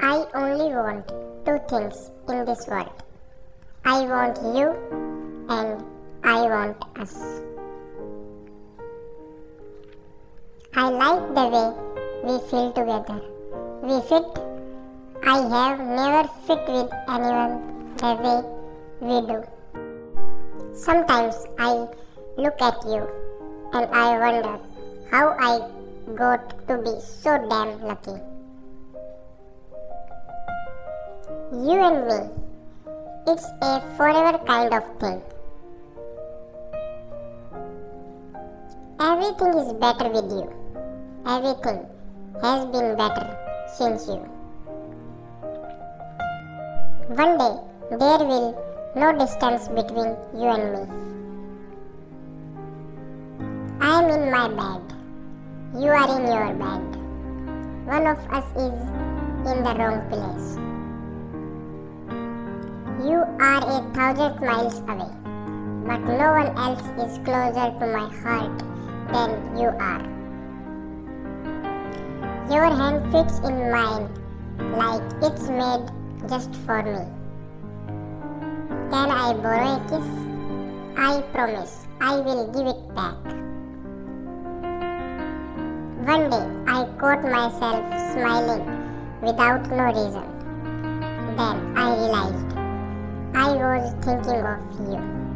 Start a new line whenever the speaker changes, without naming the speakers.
I only want two things in this world. I want you and I want us. I like the way we feel together. We fit. I have never fit with anyone the way we do. Sometimes I look at you and I wonder how I got to be so damn lucky. You and me, it's a forever kind of thing. Everything is better with you. Everything has been better since you. One day, there will no distance between you and me. I am in my bed. You are in your bed. One of us is in the wrong place. You are 1,000 miles away, but no one else is closer to my heart than you are. Your hand fits in mine like it's made just for me. Can I borrow a kiss? I promise I will give it back. One day I caught myself smiling without no reason. Then I realized I was thinking of you.